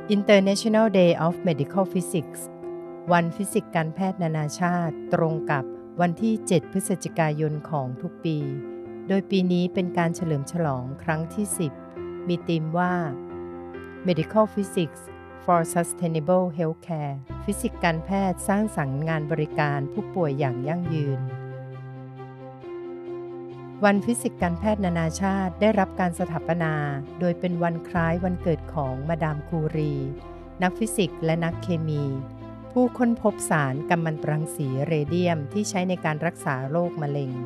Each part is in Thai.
International Day of Medical Physics วันฟิสิกส์การแพทย์นานาชาติตรงกับวันที่ 7 พฤศจิกายนของทุกปี โดยปีนี้เป็นการเฉลิมฉลองครั้งที่ 10 มีธีมว่า Medical Physics for Sustainable Healthcare ฟิสิกส์การแพทย์สร้างสรรค์งานบริการผู้ป่วยอย่างยั่งยืนวันฟิสิกส์การแพทย์นานาชาติได้รับการสถาปนาโดยเป็นวันคล้ายวันเกิดของมาดามคูรีนักฟิสิกส์และนักเคมีผู้ค้นพบสารกัมมันตรังสีเรเดียมที่ใช้ในการรักษาโรคมะเร็ง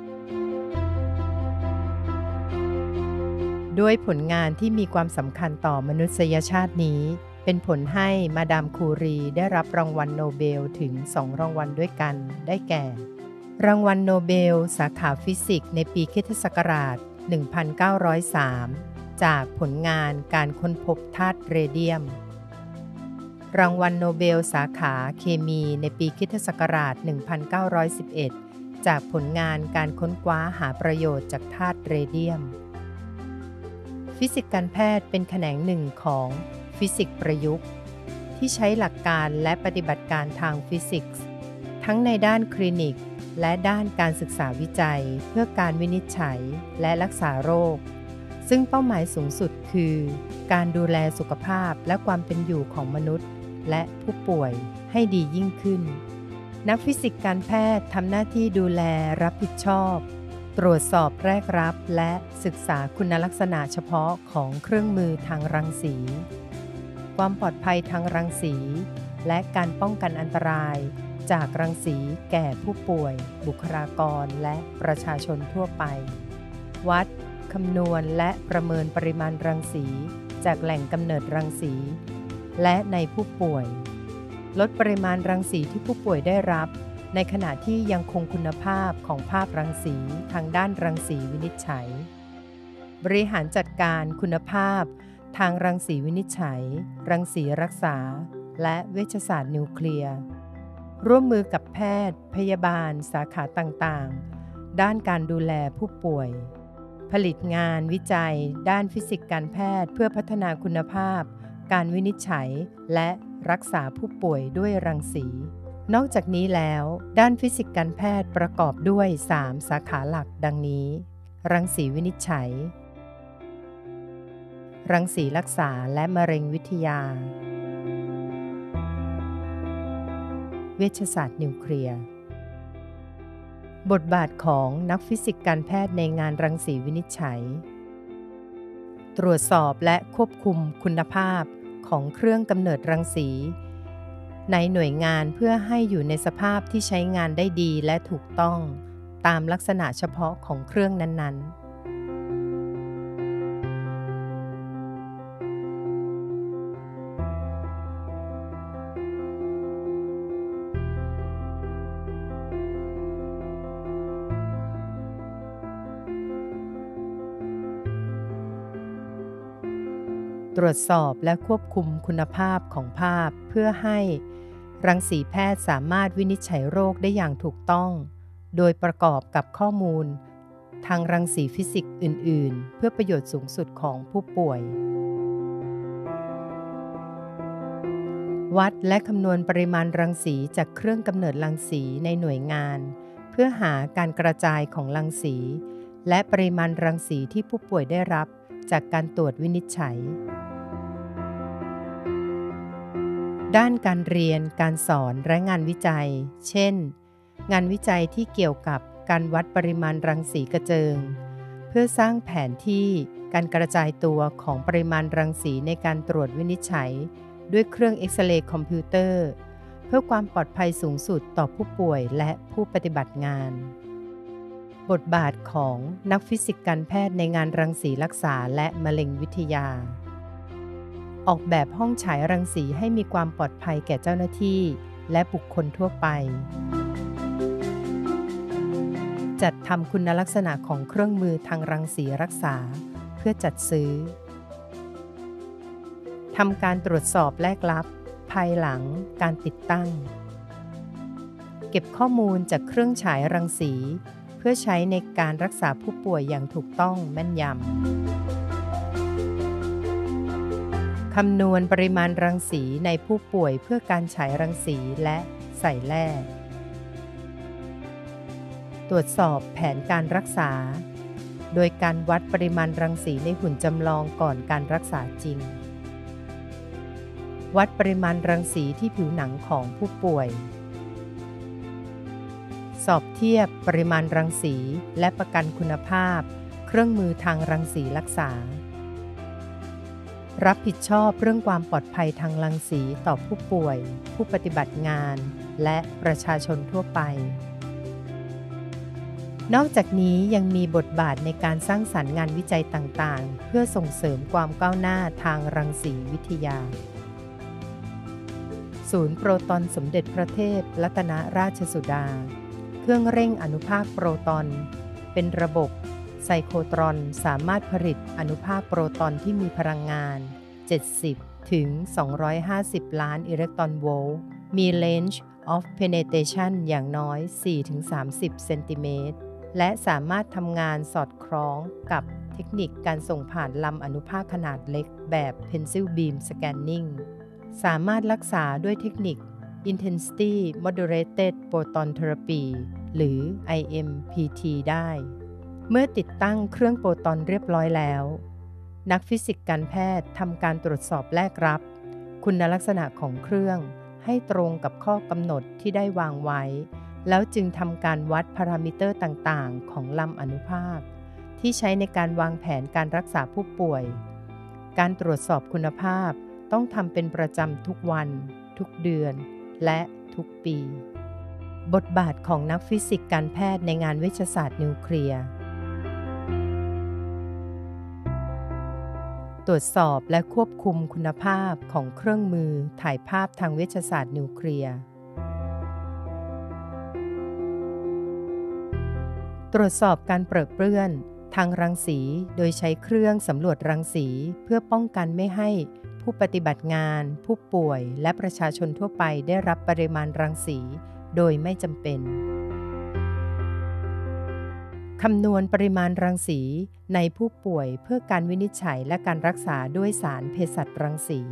ด้วยผลงานที่มีความสำคัญต่อมนุษยชาตินี้เป็นผลให้มาดามคูรีได้รับรางวัลโนเบลถึง2รางวัลด้วยกันได้แก่รางวัลโนเบลสาขาฟิสิกส์ในปีค.ศ. 1903 จากผลงานการค้นพบธาตุเรเดียมรางวัลโนเบลสาขาเคมีในปีค.ศ. 1911 จากผลงานการค้นคว้าหาประโยชน์จากธาตุเรเดียมฟิสิกส์การแพทย์เป็นแขนงหนึ่งของฟิสิกส์ประยุกต์ที่ใช้หลักการและปฏิบัติการทางฟิสิกส์ทั้งในด้านคลินิกและด้านการศึกษาวิจัยเพื่อการวินิจฉัยและรักษาโรคซึ่งเป้าหมายสูงสุดคือการดูแลสุขภาพและความเป็นอยู่ของมนุษย์และผู้ป่วยให้ดียิ่งขึ้นนักฟิสิกส์การแพทย์ทำหน้าที่ดูแลรับผิดชอบตรวจสอบแรกรับและศึกษาคุณลักษณะเฉพาะของเครื่องมือทางรังสีความปลอดภัยทางรังสีและการป้องกันอันตรายจากรังสีแก่ผู้ป่วยบุคลากรและประชาชนทั่วไปวัดคำนวณและประเมินปริมาณรังสีจากแหล่งกำเนิดรังสีและในผู้ป่วยลดปริมาณรังสีที่ผู้ป่วยได้รับในขณะที่ยังคงคุณภาพของภาพรังสีทางด้านรังสีวินิจฉัยบริหารจัดการคุณภาพทางรังสีวินิจฉัยรังสีรักษาและเวชศาสตร์นิวเคลียร์ร่วมมือกับแพทย์พยาบาลสาขาต่างๆด้านการดูแลผู้ป่วยผลิตงานวิจัยด้านฟิสิกส์การแพทย์เพื่อพัฒนาคุณภาพการวินิจฉัยและรักษาผู้ป่วยด้วยรังสีนอกจากนี้แล้วด้านฟิสิกส์การแพทย์ประกอบด้วย3สาขาหลักดังนี้รังสีวินิจฉัยรังสีรักษาและมะเร็งวิทยาเวชศาสตร์นิวเคลียร์บทบาทของนักฟิสิกส์การแพทย์ในงานรังสีวินิจฉัยตรวจสอบและควบคุมคุณภาพของเครื่องกำเนิดรังสีในหน่วยงานเพื่อให้อยู่ในสภาพที่ใช้งานได้ดีและถูกต้องตามลักษณะเฉพาะของเครื่องนั้นๆตรวจสอบและควบคุมคุณภาพของภาพเพื่อให้รังสีแพทย์สามารถวินิจฉัยโรคได้อย่างถูกต้องโดยประกอบกับข้อมูลทางรังสีฟิสิกส์อื่นๆเพื่อประโยชน์สูงสุดของผู้ป่วยวัดและคำนวณปริมาณรังสีจากเครื่องกำเนิดรังสีในหน่วยงานเพื่อหาการกระจายของรังสีและปริมาณรังสีที่ผู้ป่วยได้รับจากการตรวจวินิจฉัยด้านการเรียนการสอนและงานวิจัยเช่นงานวิจัยที่เกี่ยวกับการวัดปริมาณรังสีกระเจิงเพื่อสร้างแผนที่การกระจายตัวของปริมาณรังสีในการตรวจวินิจฉัยด้วยเครื่องเอ็กซเรย์คอมพิวเตอร์เพื่อความปลอดภัยสูงสุดต่อผู้ป่วยและผู้ปฏิบัติงานบทบาทของนักฟิสิกส์การแพทย์ในงานรังสีรักษาและมะเร็งวิทยาออกแบบห้องฉายรังสีให้มีความปลอดภัยแก่เจ้าหน้าที่และบุคคลทั่วไปจัดทำคุณลักษณะของเครื่องมือทางรังสีรักษาเพื่อจัดซื้อทำการตรวจสอบแลกลับภายหลังการติดตั้งเก็บข้อมูลจากเครื่องฉายรังสีเพื่อใช้ในการรักษาผู้ป่วยอย่างถูกต้องแม่นยำคำนวณปริมาณรังสีในผู้ป่วยเพื่อการฉายรังสีและใส่แร่ตรวจสอบแผนการรักษาโดยการวัดปริมาณรังสีในหุ่นจำลองก่อนการรักษาจริงวัดปริมาณรังสีที่ผิวหนังของผู้ป่วยสอบเทียบปริมาณรังสีและประกันคุณภาพเครื่องมือทางรังสีรักษารับผิดชอบเรื่องความปลอดภัยทางรังสีต่อผู้ป่วยผู้ปฏิบัติงานและประชาชนทั่วไปนอกจากนี้ยังมีบทบาทในการสร้างสรรค์งานวิจัยต่างๆเพื่อส่งเสริมความก้าวหน้าทางรังสีวิทยาศูนย์โปรตอนสมเด็จพระเทพรัตนราชสุดาเครื่องเร่งอนุภาคโปรตอนเป็นระบบไซโครตรอนสามารถผลิตอนุภาคโปรตอนที่มีพลังงาน70ถึง250ล้านอิเล็กตรอนโวลต์มี range of penetration อย่างน้อย 4-30 เซนติเมตรและสามารถทำงานสอดคล้องกับเทคนิคการส่งผ่านลำอนุภาคขนาดเล็กแบบ pencil beam scanning สามารถรักษาด้วยเทคนิค intensity modulated proton therapy หรือ IMPT ได้เมื่อติดตั้งเครื่องโปรตอนเรียบร้อยแล้วนักฟิสิกส์การแพทย์ทำการตรวจสอบแลกรับคุณลักษณะของเครื่องให้ตรงกับข้อกำหนดที่ได้วางไว้แล้วจึงทำการวัดพารามิเตอร์ต่างๆของลำอนุภาคที่ใช้ในการวางแผนการรักษาผู้ป่วยการตรวจสอบคุณภาพต้องทำเป็นประจำทุกวันทุกเดือนและทุกปีบทบาทของนักฟิสิกส์การแพทย์ในงานเวชศาสตร์นิวเคลียร์ตรวจสอบและควบคุมคุณภาพของเครื่องมือถ่ายภาพทางเวชศาสตร์นิวเคลียร์ตรวจสอบการเปรอะเปื้อนทางรังสีโดยใช้เครื่องสำรวจรังสีเพื่อป้องกันไม่ให้ผู้ปฏิบัติงานผู้ป่วยและประชาชนทั่วไปได้รับปริมาณรังสีโดยไม่จำเป็นคำนวณปริมาณรังสีในผู้ป่วยเพื่อการวินิจฉัยและการรักษาด้วยสารเภสัชรังสี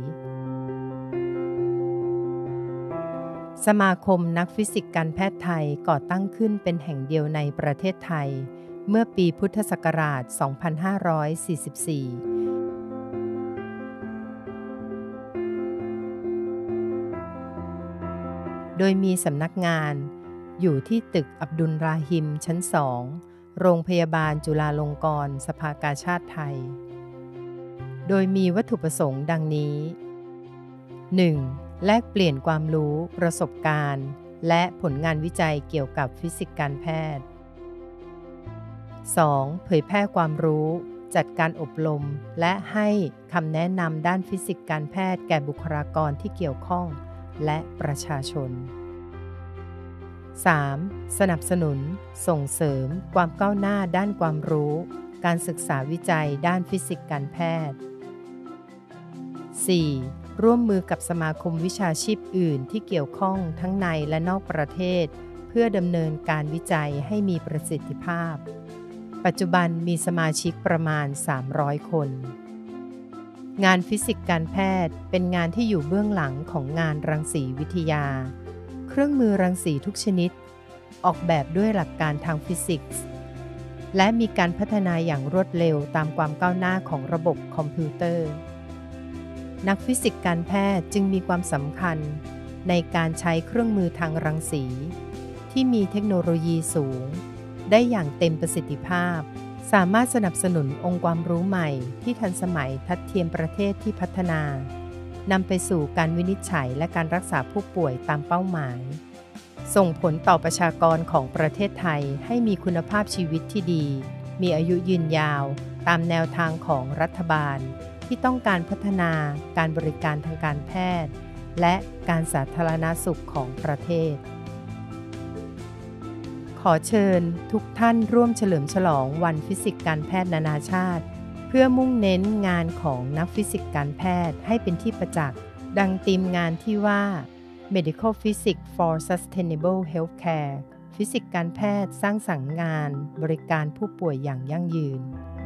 สมาคมนักฟิสิกส์การแพทย์ไทยก่อตั้งขึ้นเป็นแห่งเดียวในประเทศไทยเมื่อปีพุทธศักราช 2544 โดยมีสำนักงานอยู่ที่ตึกอับดุลราฮิมชั้น 2 โรงพยาบาลจุฬาลงกรณ์สภากาชาดไทยโดยมีวัตถุประสงค์ดังนี้ 1. แลกเปลี่ยนความรู้ประสบการณ์และผลงานวิจัยเกี่ยวกับฟิสิกส์การแพทย์ 2. เผยแพร่ความรู้จัดการอบรมและให้คำแนะนำด้านฟิสิกส์การแพทย์แก่บุคลากรที่เกี่ยวข้องและประชาชน 3. สนับสนุนส่งเสริมความก้าวหน้าด้านความรู้การศึกษาวิจัยด้านฟิสิกส์การแพทย์ 4. ร่วมมือกับสมาคมวิชาชีพอื่นที่เกี่ยวข้องทั้งในและนอกประเทศเพื่อดำเนินการวิจัยให้มีประสิทธิภาพปัจจุบันมีสมาชิกประมาณ300คนงานฟิสิกส์การแพทย์เป็นงานที่อยู่เบื้องหลังของงานรังสีวิทยาเครื่องมือรังสีทุกชนิดออกแบบด้วยหลักการทางฟิสิกส์และมีการพัฒนาอย่างรวดเร็วตามความก้าวหน้าของระบบคอมพิวเตอร์นักฟิสิกส์การแพทย์จึงมีความสำคัญในการใช้เครื่องมือทางรังสีที่มีเทคโนโลยีสูงได้อย่างเต็มประสิทธิภาพสามารถสนับสนุนองค์ความรู้ใหม่ที่ทันสมัยทัดเทียมประเทศที่พัฒนานำไปสู่การวินิจฉัยและการรักษาผู้ป่วยตามเป้าหมายส่งผลต่อประชากรของประเทศไทยให้มีคุณภาพชีวิตที่ดีมีอายุยืนยาวตามแนวทางของรัฐบาลที่ต้องการพัฒนาการบริการทางการแพทย์และการสาธารณสุขของประเทศขอเชิญทุกท่านร่วมเฉลิมฉลองวันฟิสิกส์การแพทย์นานาชาติเพื่อมุ่งเน้นงานของนักฟิสิกส์การแพทย์ให้เป็นที่ประจักษ์ดังธีมงานที่ว่า Medical Physics for Sustainable Healthcare ฟิสิกส์การแพทย์สร้างสรรค์งานบริการผู้ป่วยอย่างยั่งยืน